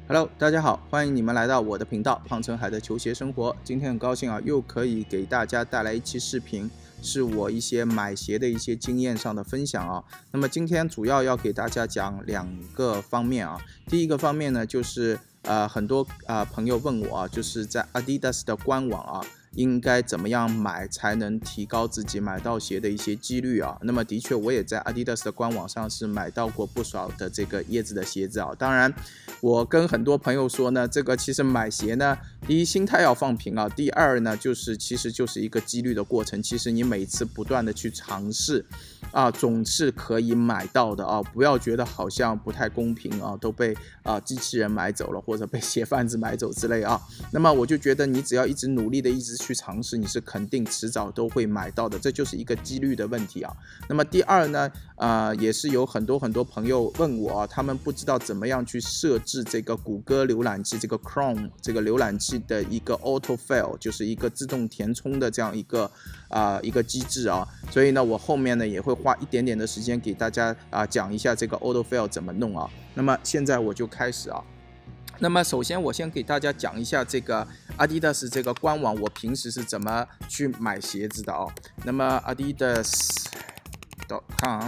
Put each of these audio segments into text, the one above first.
Hello，大家好，欢迎你们来到我的频道胖成海的球鞋生活。今天很高兴啊，又可以给大家带来一期视频，是我一些买鞋的一些经验上的分享啊。那么今天主要给大家讲两个方面啊。第一个方面呢，就是很多朋友问我啊，就是在 Adidas 的官网啊，应该怎么样买才能提高自己买到鞋的一些几率啊？那么的确，我也在 Adidas 的官网上是买到过不少的这个椰子的鞋子啊。当然，我跟很多朋友说呢，这个其实买鞋呢，第一心态要放平啊，第二呢其实就是一个几率的过程。其实你每次不断的去尝试啊，总是可以买到的啊，不要觉得好像不太公平啊，都被机器人买走了，或者被鞋贩子买走之类啊。那么我就觉得你只要一直努力的一直去尝试，你是肯定迟早都会买到的，这就是一个几率的问题啊。那么第二呢，也是有很多朋友问我啊，他们不知道怎么样去设置这个谷歌浏览器这个 Chrome 这个浏览器的一个 Autofill， 就是一个自动填充的这样一个机制啊。所以呢，我后面呢也会花一点点的时间给大家讲一下这个 Autofill 怎么弄啊。那么现在我就开始啊。那么首先我先给大家讲一下这个 Adidas 这个官网，我平时是怎么去买鞋子的哦。那么 adidas.com，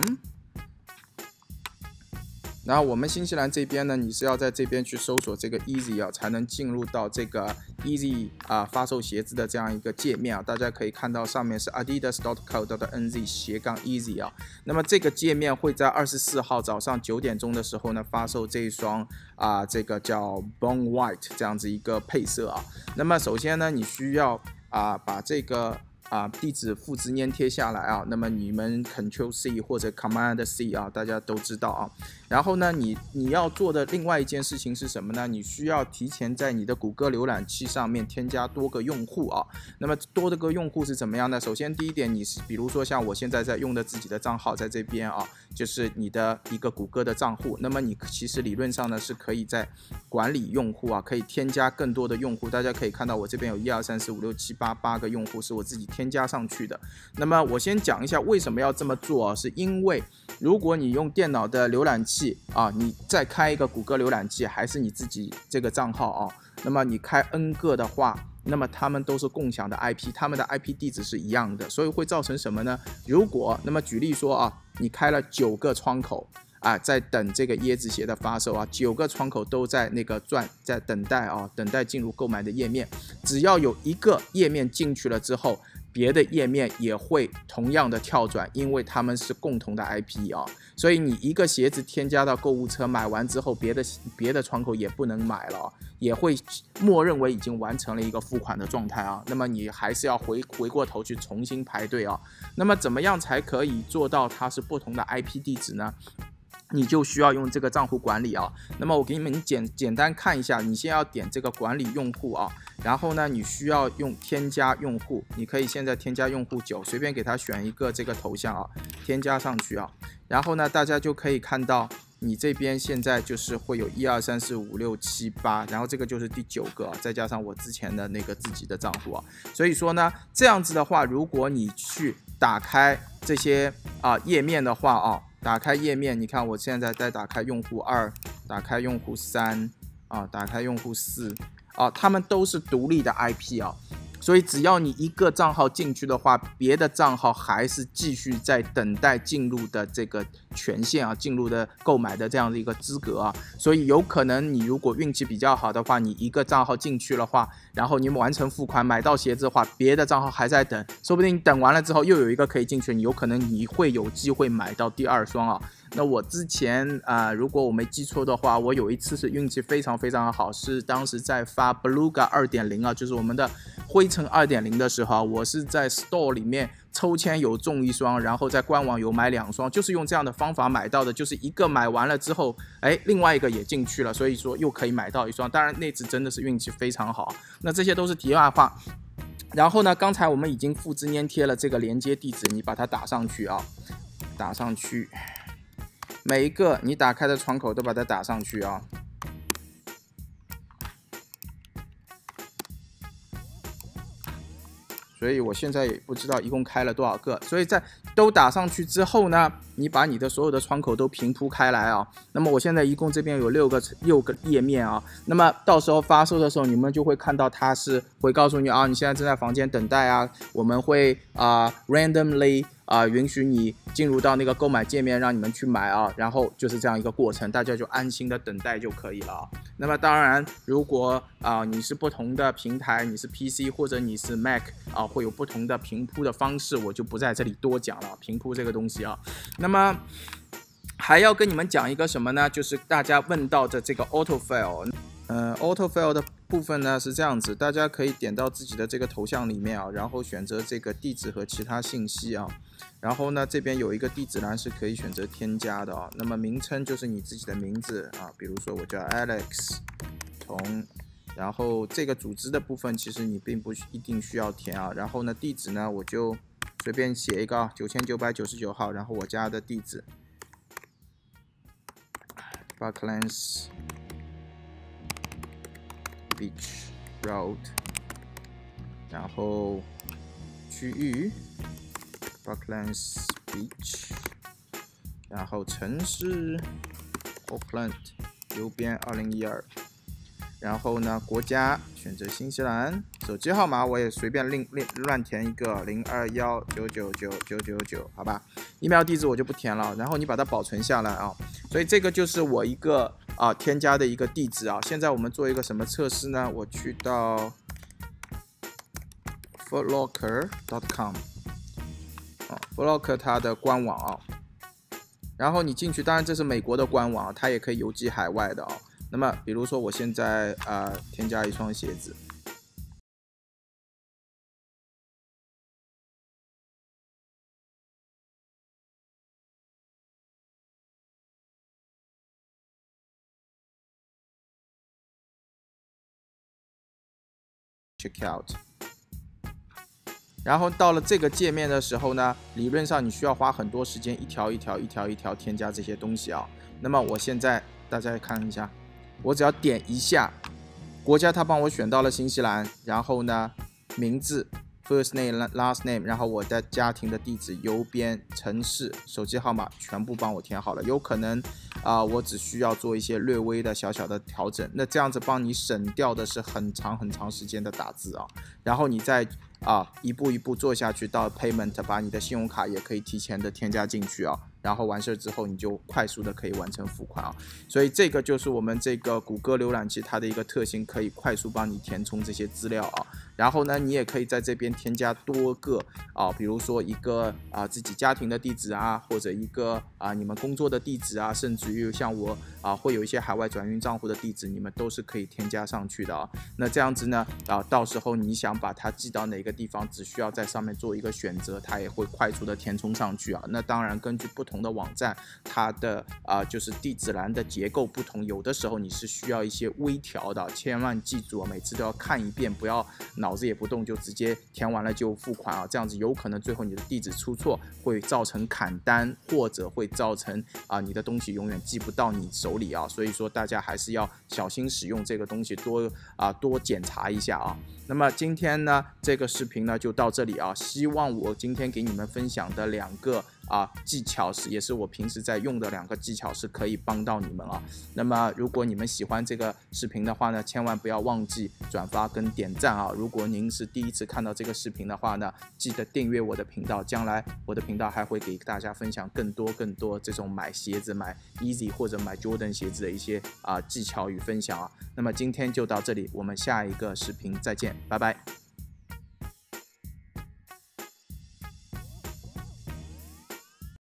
然后我们新西兰这边呢，你是要在这边去搜索这个 Easy 啊，才能进入到这个 Easy 发售鞋子的这样一个界面啊。大家可以看到上面是 adidas.co.nz/easy 啊。那么这个界面会在24号早上9点钟的时候呢发售这一双这个叫 Bone White 这样子一个配色啊。那么首先呢，你需要把这个地址复制粘贴下来啊，那么你们 Ctrl+C 或者 Command+C 啊，大家都知道啊。然后呢，你要做的另外一件事情是什么呢？你需要提前在你的谷歌浏览器上面添加多个用户啊。那么多个用户是怎么样呢？首先第一点，你是比如说像我现在在用的自己的账号在这边啊，就是你的一个谷歌的账户。那么你其实理论上呢是可以在管理用户啊，可以添加更多的用户。大家可以看到我这边有1、2、3、4、5、6、7、8个用户是我自己添加上去的。那么我先讲一下为什么要这么做啊，是因为如果你用电脑的浏览器啊，你再开一个谷歌浏览器，还是你自己这个账号啊，那么你开 N 个的话，那么他们都是共享的 IP， 他们的 IP 地址是一样的，所以会造成什么呢？如果那么举例说啊，你开了9个窗口在等这个椰子鞋的发售啊，9个窗口都在那个在等待啊，等待进入购买的页面。只要有一个页面进去了之后，别的页面也会同样的跳转，因为他们是共同的 IP 啊，所以你一个鞋子添加到购物车，买完之后，别的窗口也不能买了，也会默认为已经完成了一个付款的状态啊。那么你还是要回过头去重新排队啊。那么怎么样才可以做到它是不同的 IP 地址呢？你就需要用这个账户管理啊。那么我给你们简单看一下，你先要点这个管理用户啊，然后呢，你需要用添加用户，你可以现在添加用户9，随便给他选一个这个头像啊，添加上去啊。然后呢，大家就可以看到你这边现在就是会有1、2、3、4、5、6、7、8，然后这个就是第9个再加上我之前的那个自己的账户啊。所以说呢，这样子的话，如果你去打开这些页面的话啊。打开页面，你看我现在在打开用户2，打开用户3打开用户4他们都是独立的 IP 啊，所以只要你一个账号进去的话，别的账号还是继续在等待进入的这个权限啊，进入的购买的这样的一个资格啊，所以有可能你如果运气比较好的话，你一个账号进去的话，然后你完成付款买到鞋子的话，别的账号还在等，说不定你等完了之后又有一个可以进去，你有可能你会有机会买到第2双啊。那我之前如果我没记错的话，我有一次是运气非常好，是当时在发 Beluga 2.0啊，就是我们的灰尘 2.0 的时候，我是在 Store 里面抽签有中1双，然后在官网有买2双，就是用这样的方法买到的，就是一个买完了之后，另外一个也进去了，所以说又可以买到1双。当然那次真的是运气非常好。那这些都是题外话。然后呢，刚才我们已经复制粘贴了这个连接地址，你把它打上去啊，打上去。每一个你打开的窗口都把它打上去啊。所以我现在也不知道一共开了多少个，所以在都打上去之后呢， 你把你的所有的窗口都平铺开来啊。那么我现在一共这边有六个页面啊。那么到时候发售的时候，你们就会看到它是会告诉你啊，你现在正在房间等待啊，我们会randomly。允许你进入到那个购买界面，让你们去买啊，然后就是这样一个过程，大家就安心的等待就可以了。那么当然，如果你是不同的平台，你是 PC 或者你是 Mac 会有不同的平铺的方式，我就不在这里多讲了。平铺这个东西啊，那么还要跟你们讲一个什么呢？就是大家问到的这个 autofill。autofill 的部分呢是这样子，大家可以点到自己的这个头像里面啊，然后选择这个地址和其他信息啊，然后呢这边有一个地址栏是可以选择添加的啊，那么名称就是你自己的名字啊，比如说我叫 Alex 童，然后这个组织的部分其实你并不一定需要填啊，然后呢地址呢我就随便写一个9999号，然后我家的地址 Bucklands Beach Road， 然后区域 Bucklands Beach， 然后城市 Auckland， 邮编2012，然后呢国家选择新西兰，手机号码我也随便乱填一个0219999999，好吧，email 地址我就不填了，然后你把它保存下来啊，所以这个就是我一个添加的一个地址啊。现在我们做一个什么测试呢？我去到 footlocker.com Footlocker 它的官网啊，然后你进去，当然这是美国的官网，它也可以邮寄海外的啊。那么比如说我现在添加一双鞋子。check out， 然后到了这个界面的时候呢，理论上你需要花很多时间一条一条添加这些东西啊。那么我现在大家看一下，我只要点一下，国家它帮我选到了新西兰，然后呢名字 first name last name， 然后我的家庭的地址、邮编、城市、手机号码全部帮我填好了。有可能我只需要做一些略微的小小的调整，那这样子帮你省掉的是很长时间的打字啊。然后你再一步一步做下去，到 payment 把你的信用卡也可以提前的添加进去啊，然后完事之后你就快速的可以完成付款啊。所以这个就是我们这个谷歌浏览器它的一个特性，可以快速帮你填充这些资料啊。然后呢，你也可以在这边添加多个比如说一个自己家庭的地址啊，或者一个你们工作的地址啊，甚至于像我会有一些海外转运账户的地址，你们都是可以添加上去的啊。那这样子呢到时候你想把它寄到哪个地方，只需要在上面做一个选择，它也会快速的填充上去啊。那当然根据不同的网站，它的就是地址栏的结构不同，有的时候你是需要一些微调的，千万记住每次都要看一遍，不要脑子也不动就直接填完了就付款啊，这样子有可能最后你的地址出错，会造成砍单，或者会造成你的东西永远寄不到你手里啊。所以说大家还是要小心使用这个东西，多检查一下啊。那么今天呢这个视频呢就到这里啊，希望我今天给你们分享的2个技巧也是我平时在用的2个技巧，是可以帮到你们啊。那么如果你们喜欢这个视频的话呢，千万不要忘记转发跟点赞啊。如果您是第一次看到这个视频的话呢，记得订阅我的频道，将来我的频道还会给大家分享更多这种买鞋子、买 Easy 或者买 Jordan 鞋子的一些技巧与分享啊。那么今天就到这里，我们下一个视频再见，拜拜。